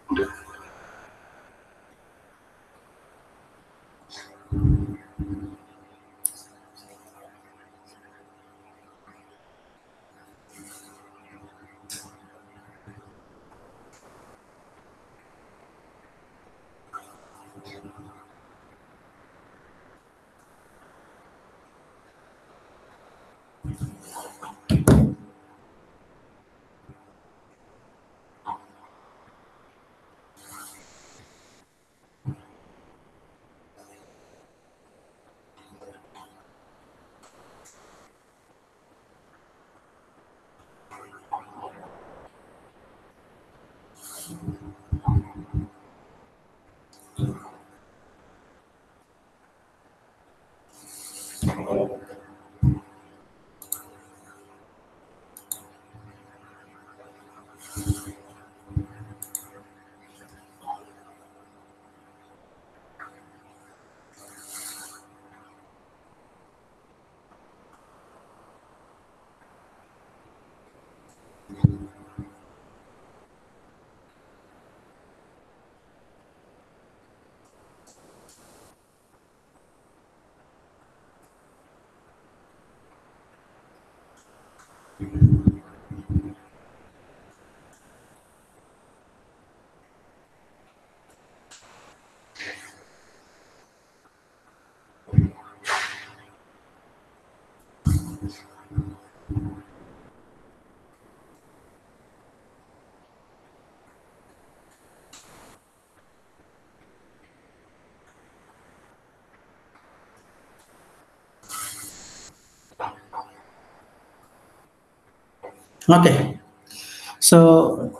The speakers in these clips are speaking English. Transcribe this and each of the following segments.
Okay, so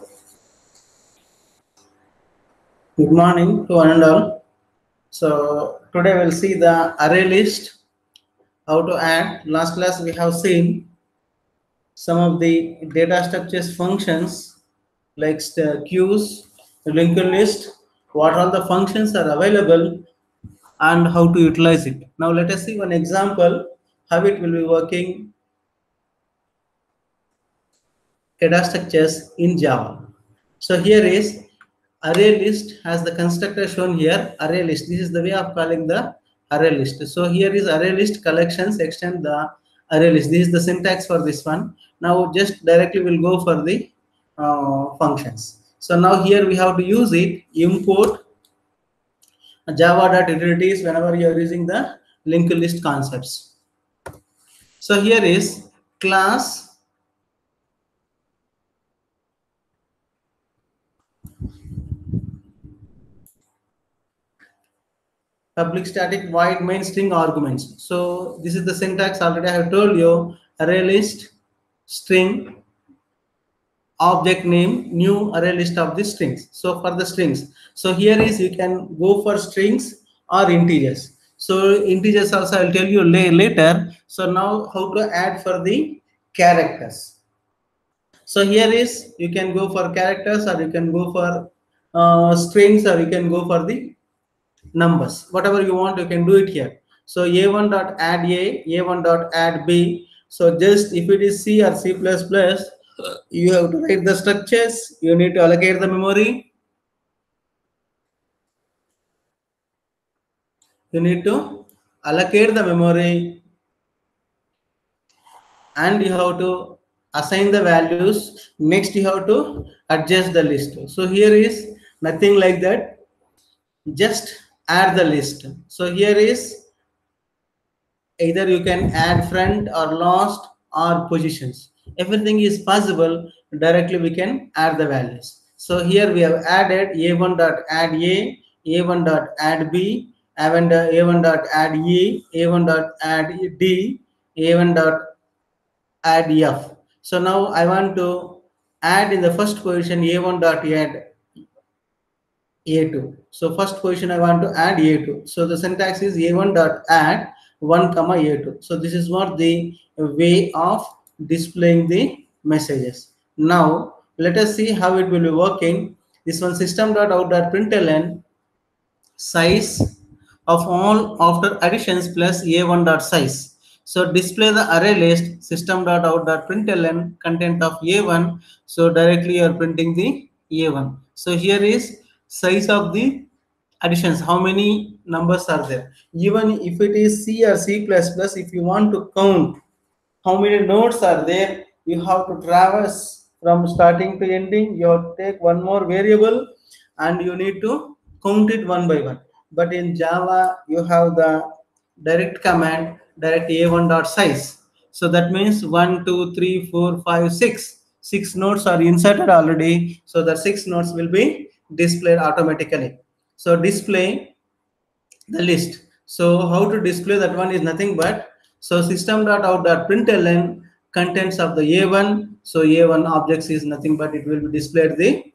good morning to one and all. So today we'll see the array list, how to add. Last class we have seen some of the data structures functions like queues, linked list, what all the functions are available and how to utilize it. Now let us see one example how it will be working data structures in Java. So here is array list has the constructor shown here, array list. This is the way of calling the array list. So here is array list collections extend the array list. This is the syntax for this one. Now just directly we'll go for the functions. So now here we have to use it, import java.utilities whenever you are using the linked list concepts. So here is class public static void main string arguments. So this is the syntax already I have told you, array list string object name new array list of the strings. So for the strings, so here is you can go for strings or integers. So integers also I'll tell you later. So now how to add for the characters. So here is you can go for characters or you can go for strings or you can go for the numbers, whatever you want you can do it here. So a1 dot add a1 dot add b. So just if it is C or C++, you have to write the structures, you need to allocate the memory, you need to allocate the memory, and you have to assign the values. Next you have to adjust the list. So here is nothing like that, just add the list. So here is either you can add front or last or positions. Everything is possible. Directly we can add the values. So here we have added a1 dot add a1 dot add b, a1 dot add e, a1 dot add d, a1 dot add f. So now I want to add in the first position a1 dot add a2. So first position I want to add a2. So the syntax is a1 dot add 1 comma a2. So this is what the way of displaying the messages. Now let us see how it will be working. This one system dot out dot println size of all after additions plus a1 dot size. So display the array list system dot out dot println content of a1. So directly you are printing the A1. So here is size of the additions. How many numbers are there? Even if it is C or C++, if you want to count how many nodes are there, you have to traverse from starting to ending. You have to take one more variable and you need to count it one by one. But in Java, you have the direct command, direct a1 dot size. So that means 1, 2, 3, 4, 5, 6. 6 nodes are inserted already. So the 6 nodes will be displayed automatically. So display the list. So how to display that one is nothing but, so system.out.println contents of the A1. So A1 objects is nothing but it will be displayed the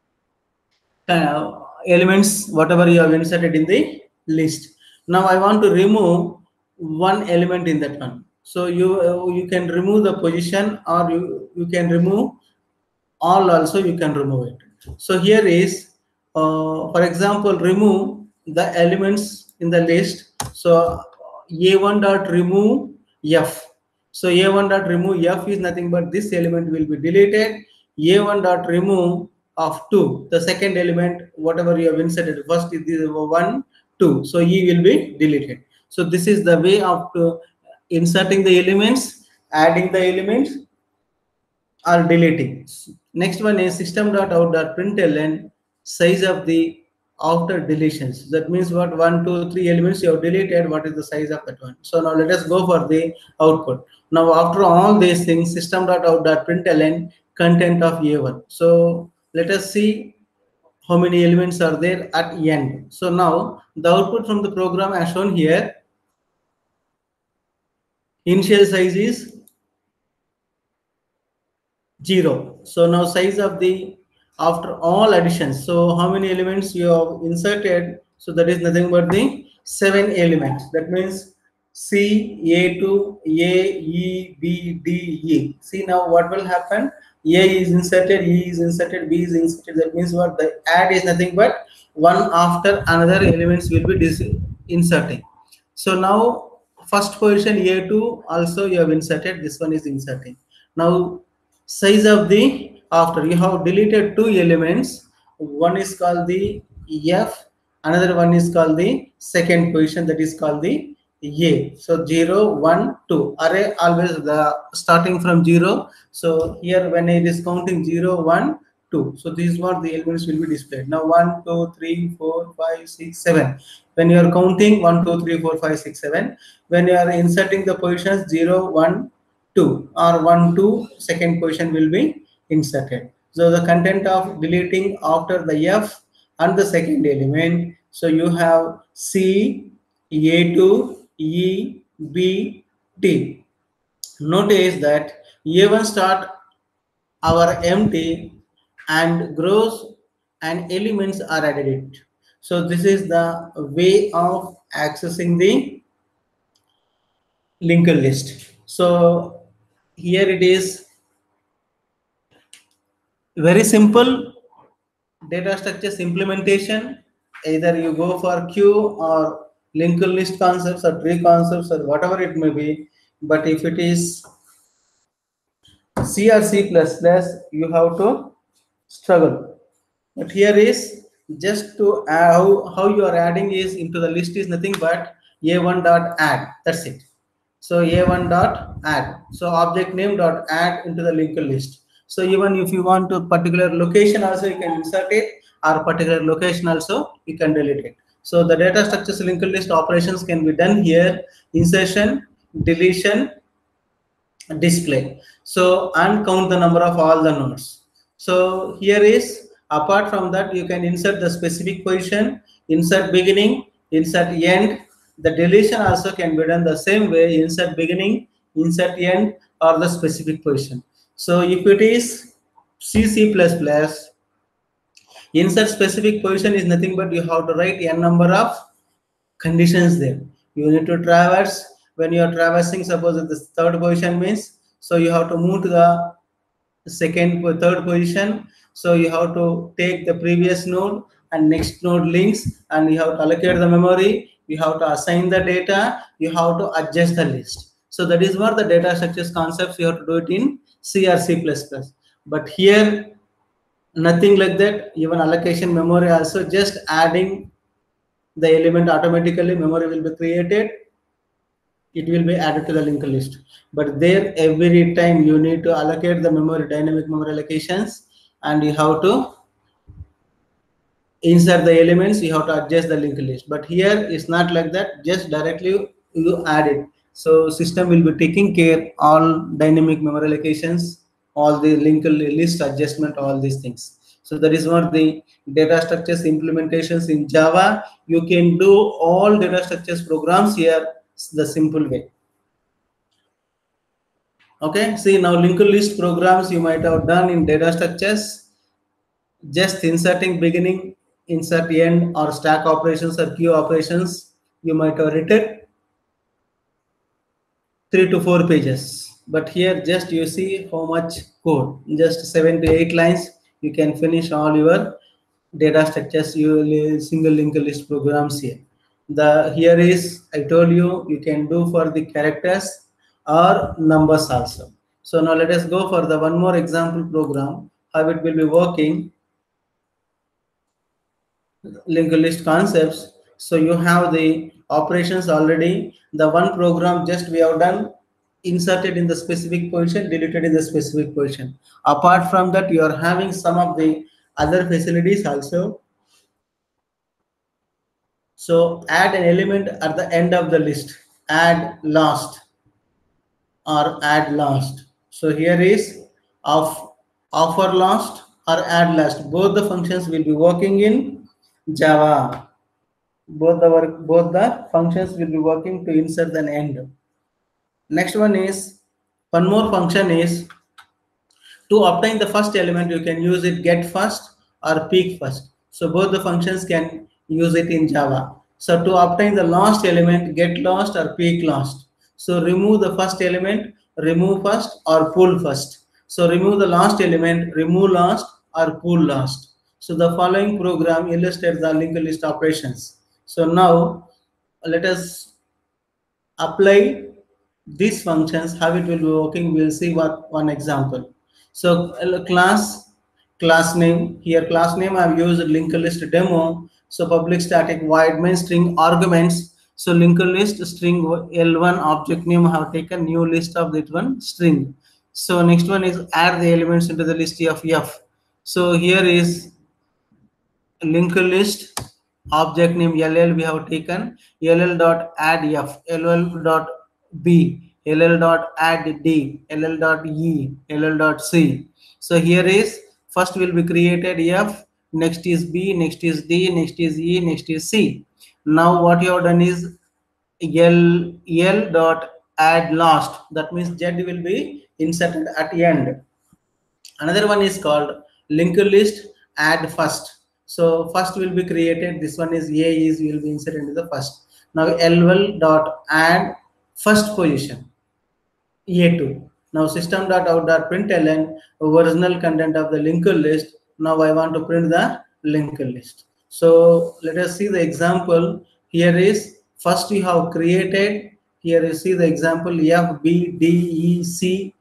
elements whatever you have inserted in the list. Now I want to remove one element in that one. So you can remove the position, or you can remove all also, you can remove it. So here is for example, remove the elements in the list. So a1 dot remove f. So a1 dot remove f is nothing but this element will be deleted. A1 dot remove of 2, the second element whatever you have inserted, first is the 1 2, so e will be deleted. So this is the way of inserting the elements, adding the elements, or deleting. Next one is system.out.println size of the after deletions. That means what, 1, 2, 3 elements you have deleted, what is the size of that one. So now let us go for the output. Now after all these things, system.out.println content of A1. So let us see how many elements are there at end. So now the output from the program as shown here, initial size is 0. So now size of the after all additions, so how many elements you have inserted, so that is nothing but the 7 elements. That means C, A2, A, E, B, D, E. See now what will happen, A is inserted, E is inserted, B is inserted. That means what, the add is nothing but one after another elements will be inserting. So now first position A2 also you have inserted, this one is inserting. Now size of the after, you have deleted 2 elements, one is called the f, another one is called the second position, that is called the a. So 0 1 2 array always the starting from 0. So here when it is counting 0 1 2, so this is what the elements will be displayed. Now 1 2 3 4 5 6 7, when you are counting 1 2 3 4 5 6 7, when you are inserting the positions 0 1 2 or 1 2, second position will be inserted. So the content of deleting after the f and the second element, so you have C, A2, E, B, D. Notice that A1 start our empty and grows and elements are added. So this is the way of accessing the linked list. So here it is very simple data structures implementation. Either you go for queue or linked list concepts or tree concepts or whatever it may be. But if it is C or C++, you have to struggle. But here is just to how you are adding is into the list is nothing but a1 dot add. That's it. So a1 dot add. So object name dot add into the linked list. So even if you want to particular location also you can insert it, or particular location also you can delete it. So the data structures linked list operations can be done here: insertion, deletion, display. So and count the number of all the nodes. So here is, apart from that, you can insert the specific position, insert beginning, insert end. The deletion also can be done the same way: insert beginning, insert end, or the specific position. So if it is C++, insert specific position is nothing but you have to write n number of conditions there. You need to traverse. When you are traversing, suppose the third position means, so you have to move to the third position. So you have to take the previous node and next node links, and you have to allocate the memory, you have to assign the data, you have to adjust the list. So that is what the data structures concepts you have to do it in C or C++. But here Nothing like that. Even allocation memory also, just adding the element automatically, memory will be created, it will be added to the linked list. But there every time you need to allocate the memory, dynamic memory allocations, and you have to insert the elements, you have to adjust the linked list. But here it's not like that, just directly you add it. So system will be taking care all dynamic memory allocations, all the linked list adjustment, all these things. So that is what the data structures implementations in Java. You can do all data structures programs here the simple way. Okay, see now linked list programs you might have done in data structures, just inserting beginning, insert end, or stack operations or queue operations. You might have written 3 to 4 pages, but here just you see how much code, just 7 to 8 lines. You can finish all your data structures, you single linked list programs here. The here is, I told you, you can do for the characters or numbers also. So now let us go for the one more example program, how it will be working. Linked list concepts. So you have the operations already. The one program just we have done, inserted in the specific position, deleted in the specific position. Apart from that, you are having some of the other facilities also. So add an element at the end of the list, add last or add last. So here is of offer last or add last. Both the functions will be working in Java. Both the functions will be working to insert an end. Next one is, one more function is, to obtain the first element you can use it get first or peek first. So both the functions can use it in Java. So to obtain the last element, get last or peek last. So remove the first element, remove first or pull first. So remove the last element, remove last or pull last. So the following program illustrates the linked list operations. So now let us apply these functions, how it will be working. We'll see what one example. So class name, here class name I've used linked list demo. So public static void main string arguments. So linked list string L1 object name I have taken new list of that one string. So next one is add the elements into the list of F. So here is linked list object name ll, we have taken ll dot add f, ll dot b, ll dot add d, ll dot e, ll dot c. So here is first will be created f, next is b, next is d, next is e, next is c. Now what you have done is l dot add last, that means z will be inserted at the end. Another one is called linked list add first. So first will be created, this one is a is will be inserted into the first. Now ll dot add first position a2. Now system.out.println original content of the linked list. Now I want to print the linked list. So let us see the example. Here is first you have created, here you see the example f, b, d, e, c,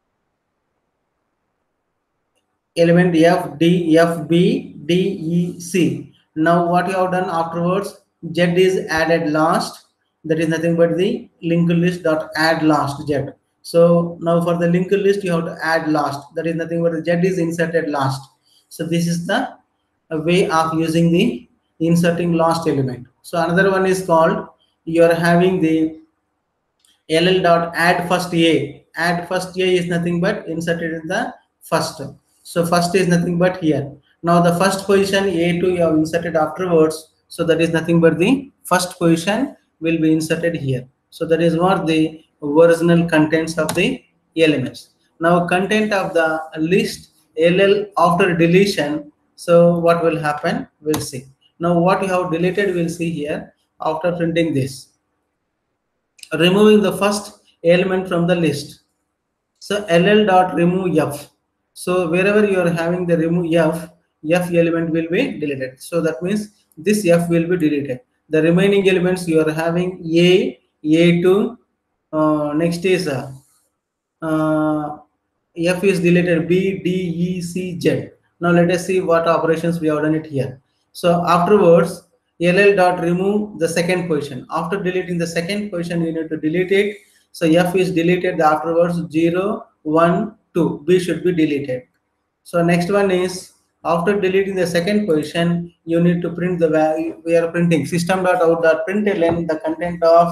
element f, d, f, b, d, e, c. Now what you have done afterwards, z is added last, that is nothing but the linked list dot add last z. So now for the linked list you have to add last, that is nothing but the z is inserted last. So this is the way of using the inserting last element. So another one is called, you are having the ll dot add first a. Add first a is nothing but inserted in the first. So first is nothing but here. Now the first position a2 you have inserted afterwards. So that is nothing but the first position will be inserted here. So that is what the original contents of the elements. Now content of the list ll after deletion. So what will happen? We'll see. Now what you have deleted, we'll see here after printing this. Removing the first element from the list. So ll dot remove f. So wherever you are having the remove f, f element will be deleted. So that means this f will be deleted. The remaining elements you are having a2, next is f is deleted, b, d, e, c, z. Now let us see what operations we have done it here. So afterwards, ll dot remove the second position. After deleting the second position, you need to delete it. So f is deleted. Afterwards 0, 1, 2. B should be deleted. So next one is after deleting the second position, you need to print the value. We are printing system.out.println the content of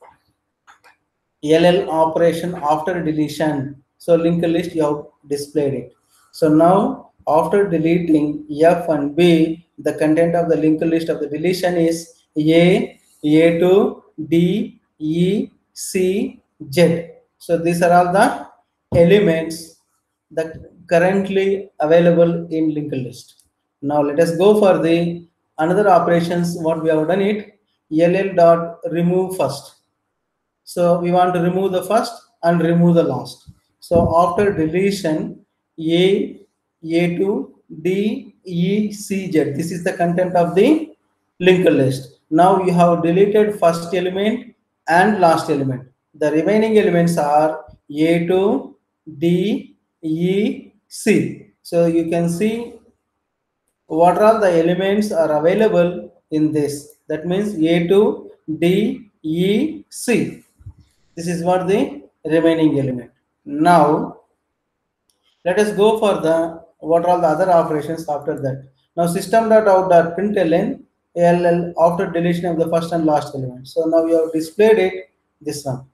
LL operation after deletion. So linked list you have displayed it. So now after deleting F and B, the content of the linked list of the deletion is A, A2, D, E, C, Z. So these are all the elements that currently available in linked list. Now let us go for the another operations. What we have done it LL dot remove first. So we want to remove the first and remove the last. So after deletion, A, A2, D, E, C, Z. This is the content of the linked list. Now you have deleted first element and last element. The remaining elements are A2, D, E, C. So you can see what are the elements are available in this. That means A2, D, E, C. This is what the remaining element. Now let us go for the what are all the other operations after that. Now system.out.println LL after deletion of the first and last element. So now we have displayed it this one.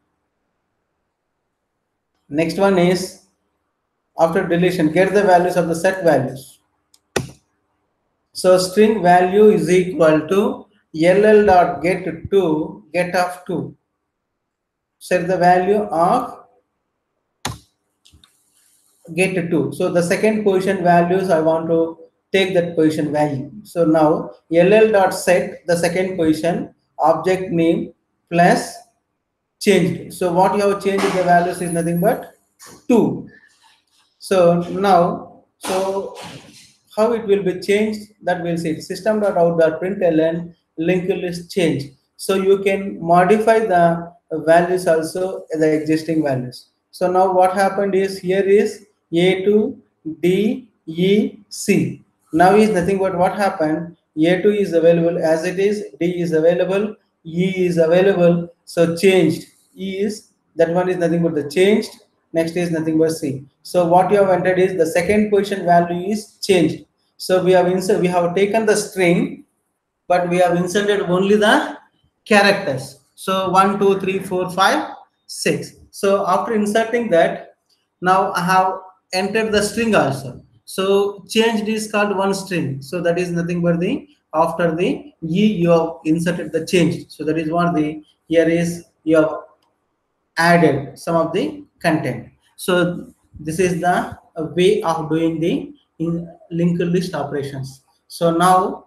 Next one is after deletion get the values of the set values. So string value is equal to LL dot get to get of 2. Set the value of get to 2. So the second position values I want to take that position value. So now ll dot set the second position object name plus changed. So what you have changed the values is nothing but 2. So now, so how it will be changed, that we'll see. System.out.println linked list change. So you can modify the values also the existing values. So now what happened is here is A2, D, E, C. Now is nothing but what happened. A2 is available as it is, D is available, E is available. So changed. E is that one is nothing but the changed. Next is nothing but C. So what you have entered is the second position value is changed. So we have taken the string, but we have inserted only the characters. So 1, 2, 3, 4, 5, 6. So after inserting that, now I have entered the string also. So changed is called one string. So that is nothing but the after the E you have inserted the change. So that is what the here is you have added some of the content. So this is the way of doing the linked list operations. So now,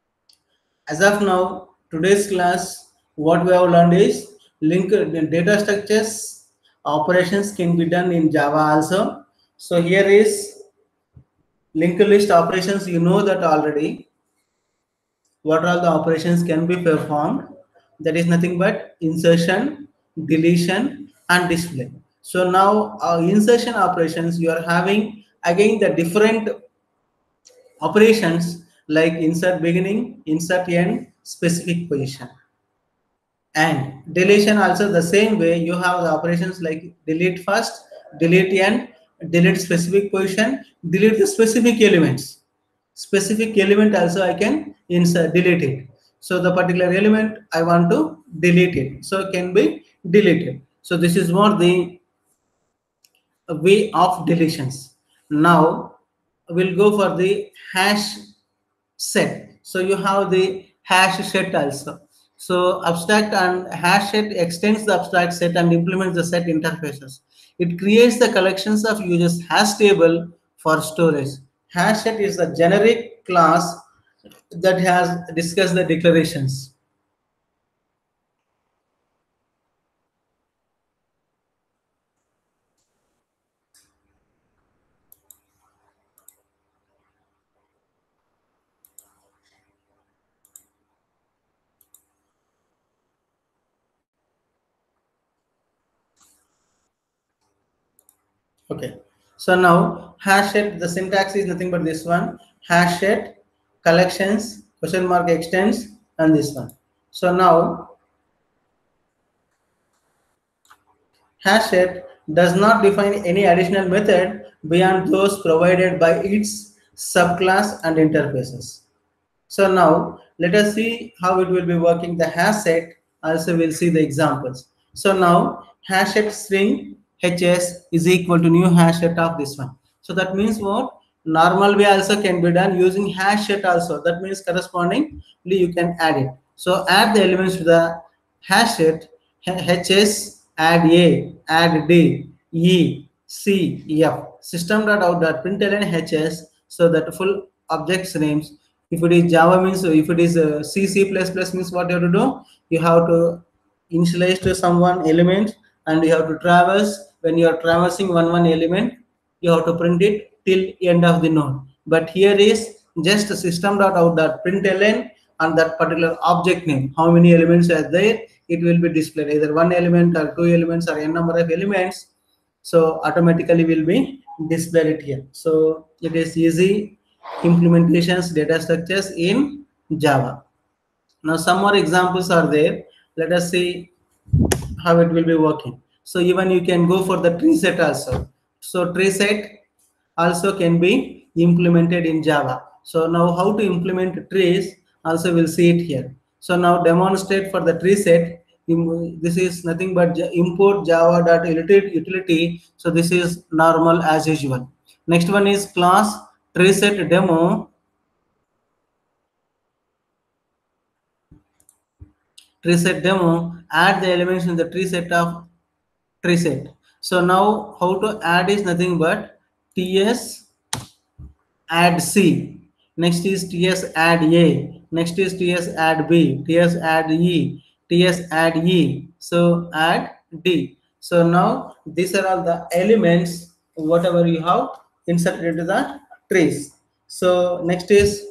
as of now, today's class, what we have learned is linked data structures operations can be done in Java also. So here is linked list operations. You know that already. What all the operations can be performed? That is nothing but insertion, deletion, and display. So now insertion operations you are having again the different operations like insert beginning, insert end, specific position. And deletion also the same way you have the operations like delete first, delete end, delete specific position, delete the specific elements. Specific element also I can insert, delete it. So the particular element I want to delete it. So it can be deleted. So this is what the way of deletions. Now we'll go for the hash set. So you have the hash set also. So abstract and hash set extends the abstract set and implements the set interfaces. It creates the collections of users hash table for storage. Hash set is a generic class that has discussed the declarations. Okay. So now hash set, the syntax is nothing but this one: hash set, collections, question mark extends, and this one. So now hash set does not define any additional method beyond those provided by its subclass and interfaces. So now let us see how it will be working the hash set. Also we'll see the examples. So now hash set string HS is equal to new hash set of this one. So that means what? Normal way also can be done using hash set also. That means correspondingly you can add it. So add the elements to the hash set. HS, add A, add D, E, C, F. System.out.println HS, so that full objects names. If it is Java means, if it is C, C++ means what you have to do? You have to initialize to someone element, and you have to traverse. When you are traversing one element, you have to print it till end of the node. But here is just system.out.println and that particular object name. How many elements are there? It will be displayed either one element or two elements or n number of elements. So automatically will be displayed it here. So it is easy implementations data structures in Java. Now some more examples are there. Let us see how it will be working. So even you can go for the tree set also. So tree set also can be implemented in Java. So now how to implement trees also we'll see it here. So now demonstrate for the tree set. This is nothing but import java.utility. So this is normal as usual. Next one is class tree set demo. Tree set demo, add the elements in the tree set of tree set. So now how to add is nothing but ts add C. Next is ts add A. Next is ts add B. Ts add E. Ts add E. So add D. So now these are all the elements whatever you have inserted into the trees. So next is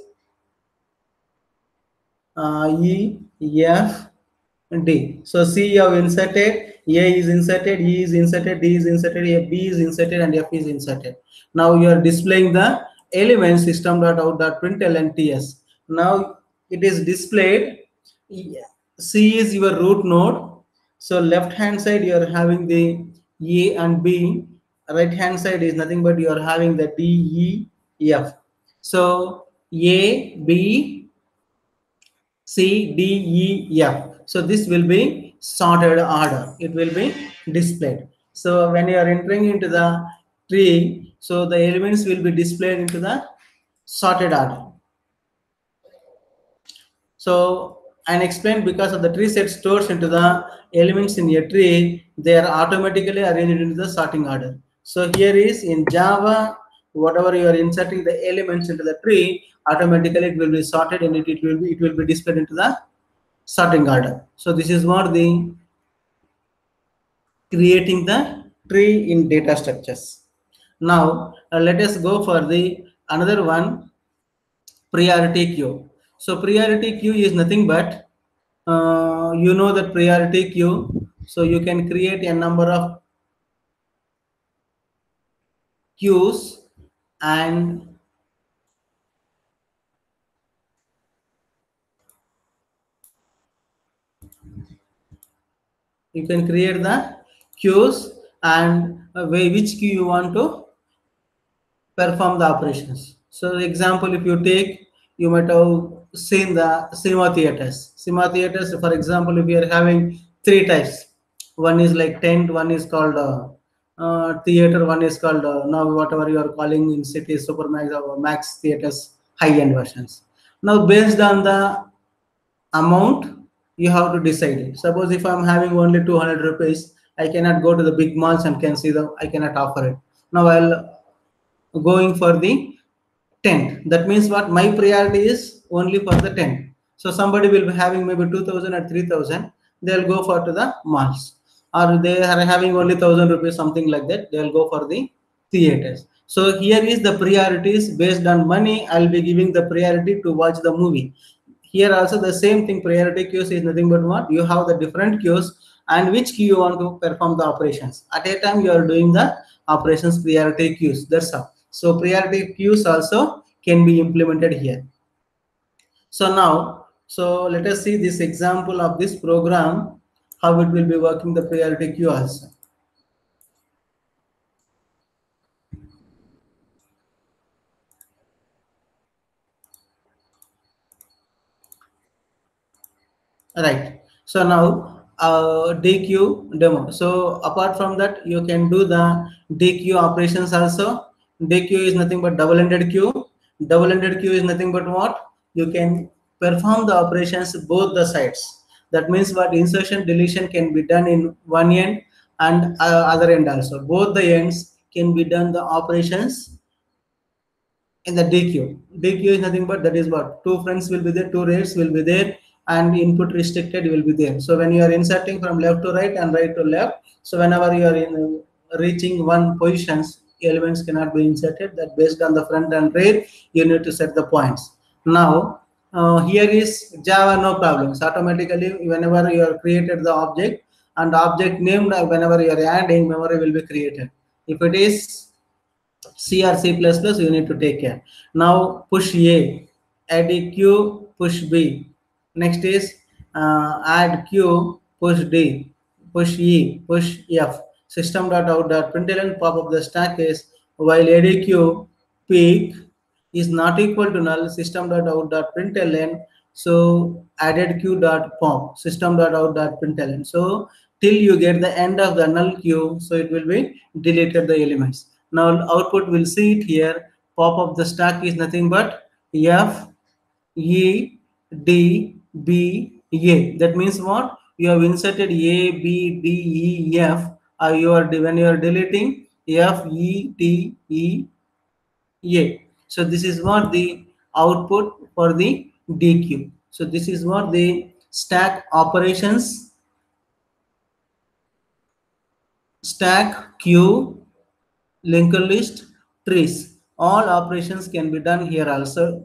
E, F, D. So C you have inserted, A is inserted, E is inserted, D is inserted, B is inserted, and F is inserted. Now you are displaying the element system.out.println TS. Now it is displayed. C is your root node. So left hand side you are having the A and B. Right hand side is nothing but you are having the D, E, F. So A, B, C, D, E, F. So this will be sorted order. It will be displayed. So when you are entering into the tree, so the elements will be displayed into the sorted order. So and explained because of the tree set stores into the elements in a tree, they are automatically arranged into the sorting order. So here is in Java, whatever you are inserting the elements into the tree, automatically it will be sorted and it will be displayed into the sorting order. So this is what the creating the tree in data structures. Now let us go for the another one, priority queue. So priority queue is nothing but you know that priority queue. So you can create a number of queues and you can create the queues and which queue you want to perform the operations. So example, if you take, you might have seen the cinema theaters. Cinema theaters, for example, if you are having three types, one is like tent, one is called theater, one is called now whatever you are calling in cities, Supermax or Max theaters, high-end versions. Now based on the amount, you have to decide it. Suppose if I'm having only 200 rupees, I cannot go to the big malls and can see I cannot offer it. Now I'll going for the tent. That means what my priority is only for the tent. So somebody will be having maybe 2000 or 3000, they'll go for to the malls, or they are having only 1000 rupees, something like that, they'll go for the theaters. So here is the priorities based on money. I'll be giving the priority to watch the movie. Here also the same thing, priority queues is nothing but what you have the different queues, and which queue you want to perform the operations. At a time you are doing the operations priority queues. That's all. So priority queues also can be implemented here. So now, so let us see this example of this program, how it will be working the priority queue also. Right. So now DQ demo. So apart from that, you can do the DQ operations also. DQ is nothing but double-ended queue. Double-ended queue is nothing but what? You can perform the operations both the sides. That means what, insertion deletion can be done in one end and other end also. Both the ends can be done the operations in the DQ. DQ is nothing but that is what, two friends will be there, two rates will be there, and input restricted will be there. So when you are inserting from left to right and right to left, so whenever you are in reaching one positions, elements cannot be inserted. That based on the front and rear, you need to set the points. Now here is Java, no problems. Automatically, whenever you are created the object and object name, whenever you are adding, memory will be created. If it is C or C++, you need to take care. Now push A, add a Q, push B. Next is add Q, push D, push E, push F. System.out.println pop up the stack is while add Q peak is not equal to null system.out.println. So added q dot pop system.out.println. So till you get the end of the null queue, so it will be deleted the elements. Now output will see it here. Pop of the stack is nothing but F E D B A. That means what? You have inserted A B D E F. You are when you are deleting F E D E A. So this is what the output for the DQ. So this is what the stack operations, stack, queue, linked list, trees. All operations can be done here also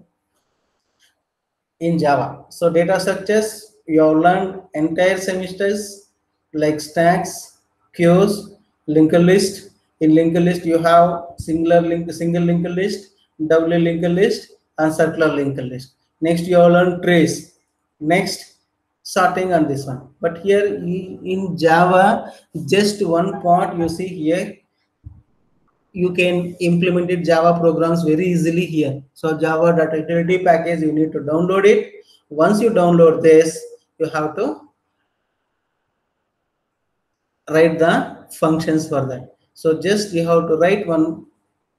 in Java. So data structures, you have learned entire semesters like stacks, queues, linked list. In linked list, you have single linked list, double linked list, and circular linked list. Next, you have learned trace. Next, sorting on this one. But here in Java, just one part you see here, you can implement it Java programs very easily here. So java.utility package, you need to download it. Once you download this, you have to write the functions for that. So just you have to write one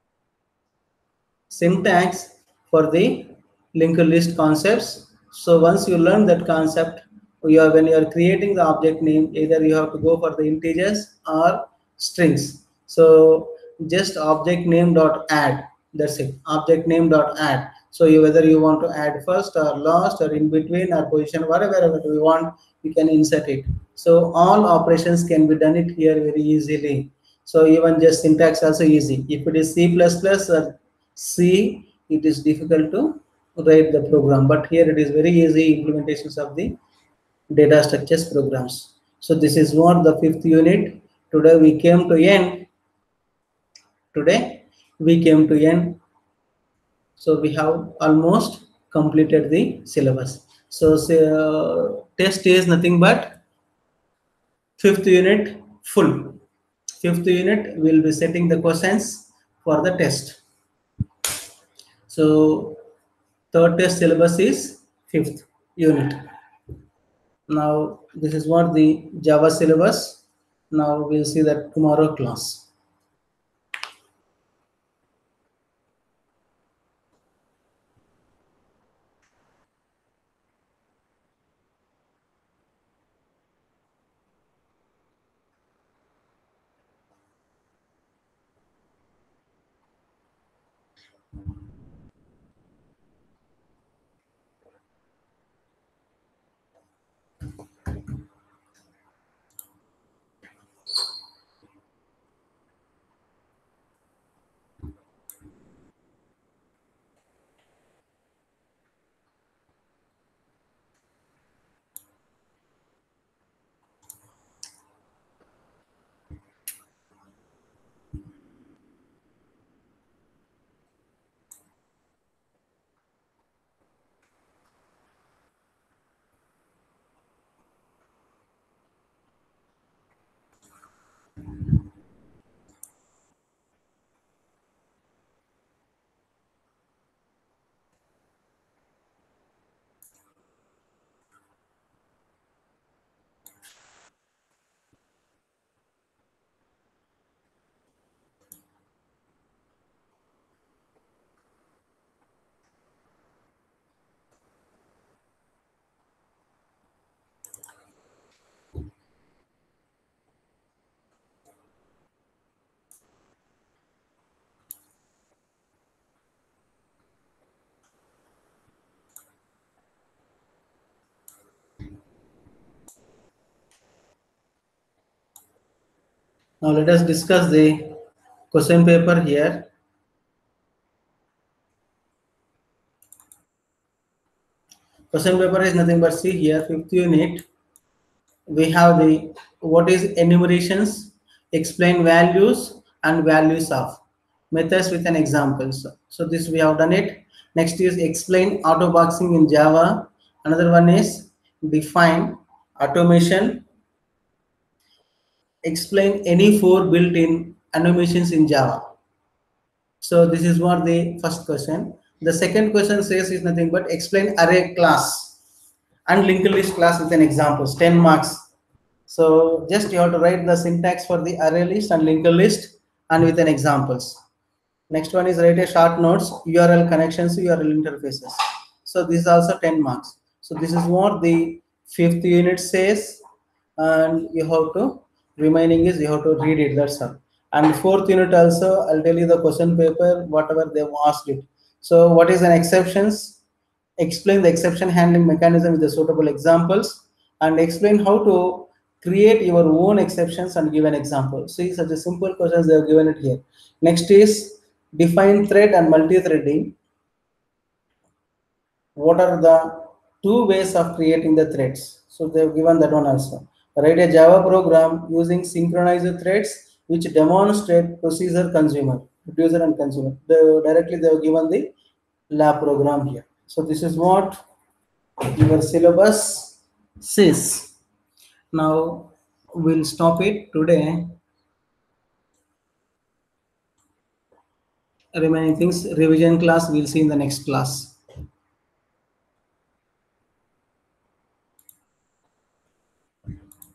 syntax for the linked list concepts. So once you learn that concept, when you are creating the object name, either you have to go for the integers or strings. So just object name dot add. That's it. Object name dot add. So whether you want to add first or last or in between or position, whatever you want, you can insert it. So all operations can be done it here very easily. So even just syntax also easy. If it is C++ or C, it is difficult to write the program, but here it is very easy implementations of the data structures programs. So this is what the fifth unit. Today we came to end. Today we came to end. So we have almost completed the syllabus. So test is nothing but fifth unit full. Fifth unit will be setting the questions for the test. So third test syllabus is fifth unit. Now this is what the Java syllabus. Now we'll see that tomorrow class. Now let us discuss the question paper here. Question paper is nothing but, see here, fifth unit. We have the what is enumerations, explain values and values of, methods with an example. So this we have done it. Next is explain auto boxing in Java. Another one is define automation, explain any four built-in animations in Java. So this is what the first question. The second question says is nothing but explain array class and linked list class with an example, 10 marks. So just you have to write the syntax for the array list and linked list and with an examples. Next one is write a short notes, URL connections, URL interfaces. So this is also 10 marks. So this is what the fifth unit says, and you have to, remaining is you have to read it, that's all. And fourth unit also, I'll tell you the question paper, whatever they've asked it. So what is an exceptions? Explain the exception handling mechanism with the suitable examples, and explain how to create your own exceptions and give an example. See, such a simple questions they have given it here. Next is define thread and multi-threading. What are the two ways of creating the threads? So they've given that one also. Write a Java program using synchronized threads which demonstrate procedure consumer, producer and consumer. Directly they have given the lab program here. So this is what your syllabus says. Now we'll stop it today. Remaining things, revision class, we'll see in the next class.